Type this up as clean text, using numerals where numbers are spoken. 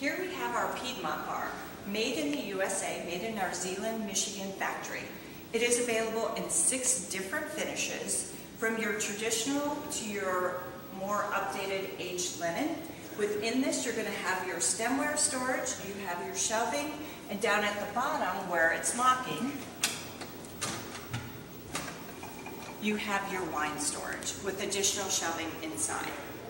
Here we have our Piedmont bar, made in the USA, made in our Zeeland, Michigan factory. It is available in 6 different finishes, from your traditional to your more updated aged linen. Within this, you're going to have your stemware storage, you have your shelving, and down at the bottom where it's locking, you have your wine storage with additional shelving inside.